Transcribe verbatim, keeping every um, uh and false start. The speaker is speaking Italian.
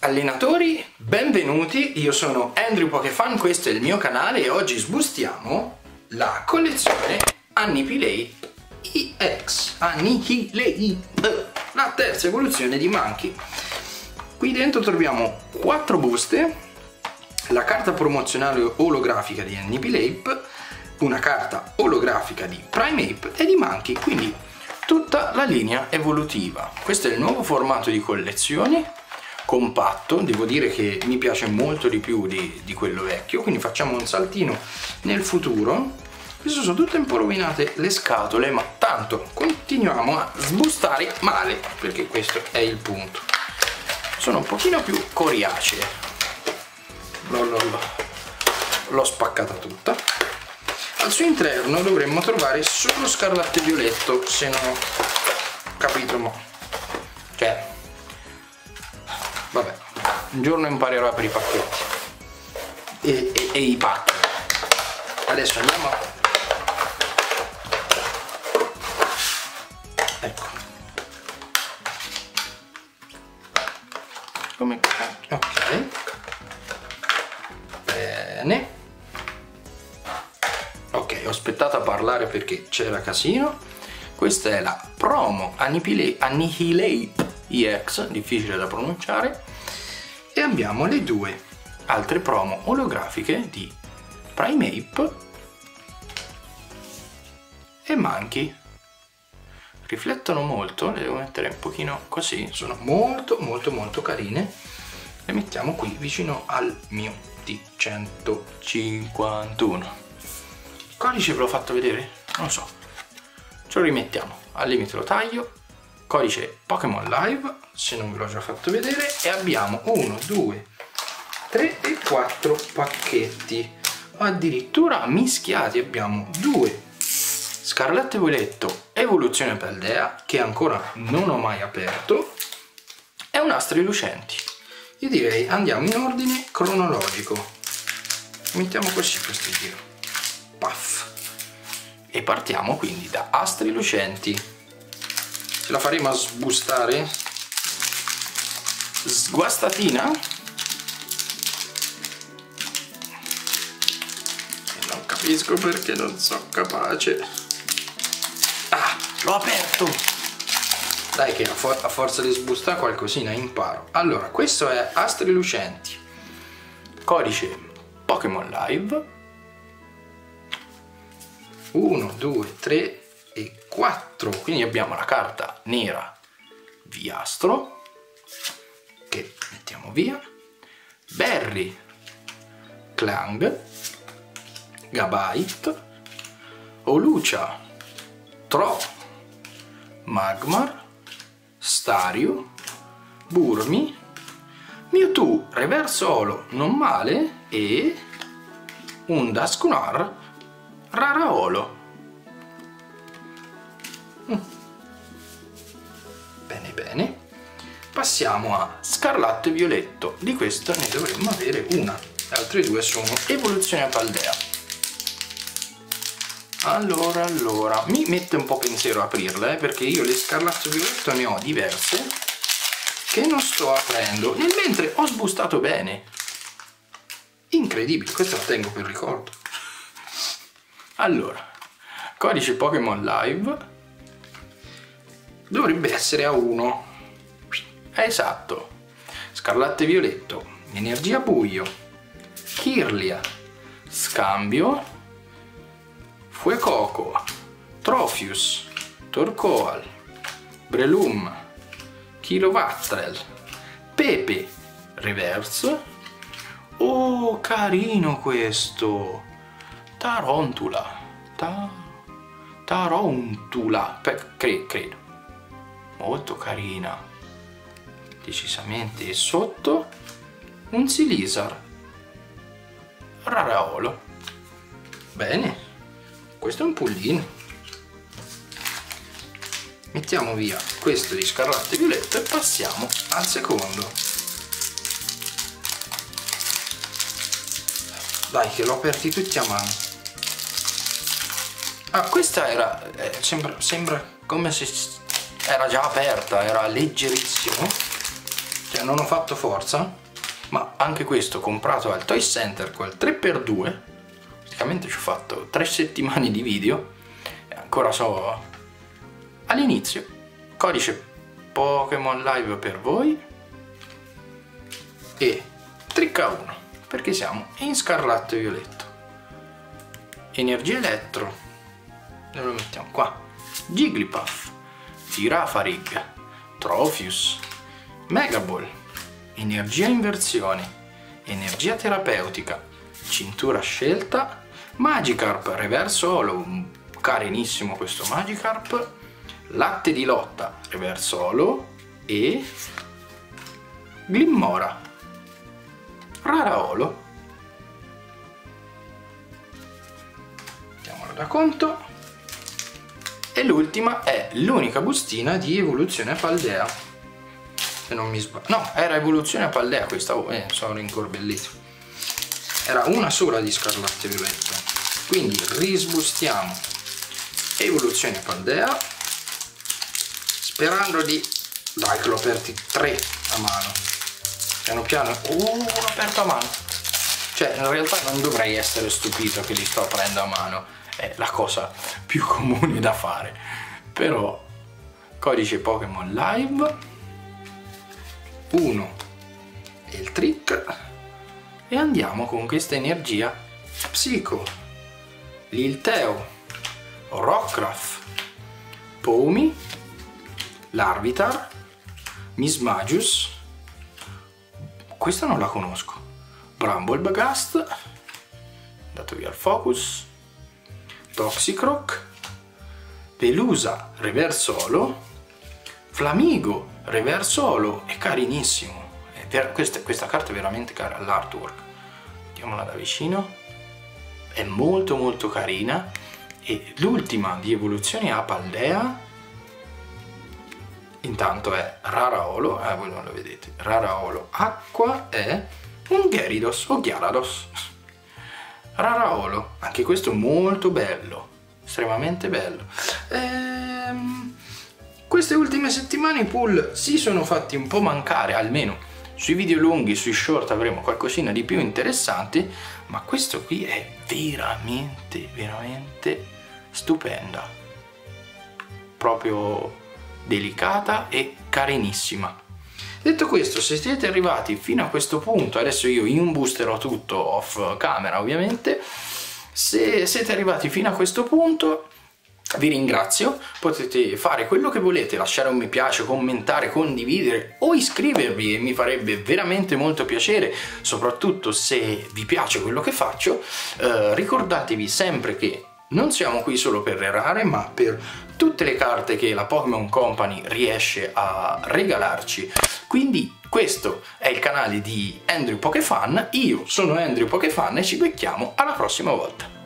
Allenatori, benvenuti, io sono Andrew Pokefan, questo è il mio canale e oggi sbustiamo la collezione Annihilate E X, Annihilate, la terza evoluzione di Monkey. Qui dentro troviamo quattro buste, la carta promozionale olografica di Annihilate, una carta olografica di Primeape e di Monkey, quindi tutta la linea evolutiva. Questo è il nuovo formato di collezione, compatto, devo dire che mi piace molto di più di, di quello vecchio, quindi facciamo un saltino nel futuro. Queste sono tutte un po' rovinate le scatole, ma tanto continuiamo a sbustare male, perché questo è il punto. Sono un pochino più coriacee, l'ho spaccata tutta. Al suo interno dovremmo trovare solo scarlatto e violetto, se non ho capito, ma cioè vabbè, un giorno imparerò a aprire i pacchetti e, e, e i pacchi. Adesso andiamo a... ecco come... ok, bene. Ok, ho aspettato a parlare perché c'era casino. Questa è la promo Annihilate E X, difficile da pronunciare, e abbiamo le due altre promo olografiche di Primeape e Monkey. Riflettono molto, le devo mettere un pochino così, sono molto molto molto carine. Le mettiamo qui vicino al mio T centocinquantuno. Codice ve l'ho fatto vedere? Non lo so, ce lo rimettiamo, al limite lo taglio. Codice Pokémon Live, se non ve l'ho già fatto vedere, e abbiamo uno, due, tre e quattro pacchetti, addirittura mischiati. Abbiamo due Scarlatto e Violetto Evoluzione Paldea, che ancora non ho mai aperto, e un Astri Lucenti. Io direi andiamo in ordine cronologico, mettiamo così questo giro, puff, e partiamo quindi da Astri Lucenti. Ce la faremo a sbustare? Sguastatina? Non capisco perché non sono capace. Ah, l'ho aperto! Dai che a, for a forza di sbustare qualcosina imparo. Allora, questo è Astri Lucenti. Codice Pokémon Live. uno, due, tre e quattro, quindi abbiamo la carta nera Viastro, che mettiamo via, Berry, Clang, Gabite, Olucia, Tro, Magmar, Stario, Burmy, Mewtwo Reverse Holo non male e un Dusknoir Rara Holo. Bene bene, passiamo a Scarlatto e Violetto. Di questo ne dovremmo avere una, le altre due sono Evoluzione a Paldea. Allora allora mi mette un po' pensiero a aprirle, eh, perché io le Scarlatto e Violetto ne ho diverse che non sto aprendo, nel mentre ho sbustato bene. Incredibile, questo lo tengo per ricordo. Allora, codice Pokémon Live dovrebbe essere a uno. Esatto. Scarlatto e Violetto, Energia Buio, Kirlia, Scambio, Fuecoco, Tropius, Torkoal, Breloom, Kilowattrel, Pepe Reverse. Oh, carino questo! Tarontula, Ta Tarontula, cre credo. Molto carina, decisamente. Sotto un Silizar Rara Holo. Bene, questo è un pullino. Mettiamo via questo di Scarlatto e Violetto e passiamo al secondo. Dai che l'ho aperti tutti a mano. Ah, questa era eh, sembra, sembra come se era già aperta, era leggerissimo. cioè non ho fatto forza, ma anche questo comprato al Toy Center col tre per due, praticamente ci ho fatto tre settimane di video e ancora so all'inizio. Codice Pokémon Live per voi e trick a uno perché siamo in scarlatto e violetto. Energia elettro, dove lo mettiamo qua? Jigglypuff, Girafarig, Trophius, Megaball, energia inversione, energia terapeutica, cintura scelta, Magikarp reverse holo, carinissimo questo Magikarp, latte di lotta reverse holo e Glimmora rara holo. Mettiamolo da conto. E l'ultima è l'unica bustina di evoluzione Paldea, se non mi sbaglio. No, era evoluzione Paldea questa, oh, eh, sono incorbellito. Era una sola di scarlatto e violetto, quindi risbustiamo evoluzione Paldea sperando di... Dai che l'ho aperti tre a mano, piano piano. Uh, l'ho aperto a mano, cioè in realtà non dovrei essere stupito che li sto aprendo a mano, è la cosa più comune da fare, però codice Pokémon Live uno e il trick e andiamo con questa energia Psico, Lilteo, Rockruff, Pomi, Larvitar, Mismagius, questa non la conosco, Bramblebagast, dato via il focus, Toxicroak, Pelusa reverse holo, Flamigo reverse holo, è carinissimo, è ver questa, questa carta è veramente cara, l'artwork, vediamola da vicino, è molto molto carina. E l'ultima di evoluzione a Paldea intanto è rara holo, eh voi non lo vedete, rara holo acqua, è un Gyarados o Gyarados rara holo, anche questo molto bello, estremamente bello. Ehm, queste ultime settimane i pull si sono fatti un po' mancare, almeno sui video lunghi, sui short avremo qualcosina di più interessante, ma questo qui è veramente veramente stupenda, proprio delicata e carinissima. Detto questo, se siete arrivati fino a questo punto, adesso io imbusterò tutto off camera ovviamente, se siete arrivati fino a questo punto vi ringrazio, potete fare quello che volete, lasciare un mi piace, commentare, condividere o iscrivervi e mi farebbe veramente molto piacere, soprattutto se vi piace quello che faccio. Eh, ricordatevi sempre che non siamo qui solo per errare, ma per tutte le carte che la Pokémon Company riesce a regalarci. Quindi questo è il canale di Andrew Pokefan, io sono Andrew Pokefan e ci becchiamo alla prossima volta.